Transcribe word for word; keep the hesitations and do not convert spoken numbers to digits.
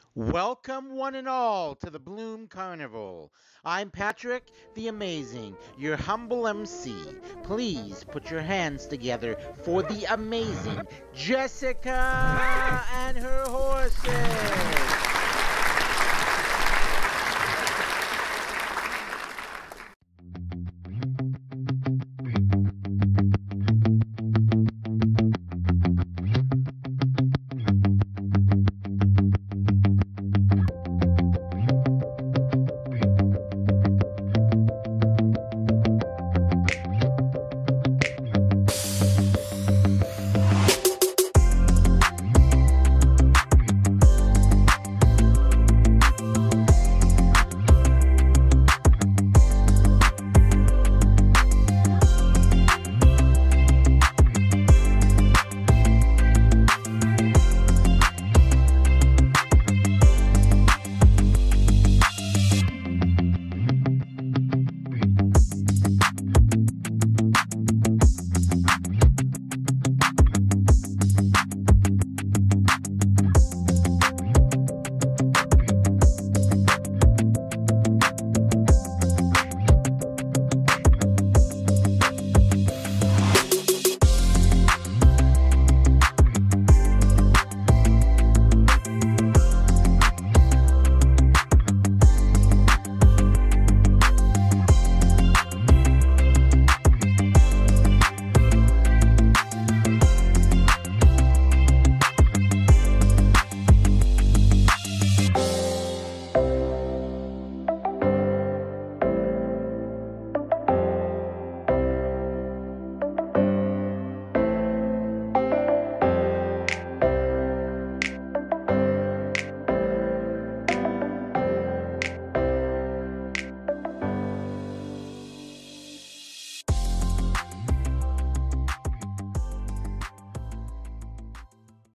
Welcome, one and all, to the Bloom Carnival. I'm Patrick the Amazing, your humble M C. Please put your hands together for the amazing Jessica and her horses.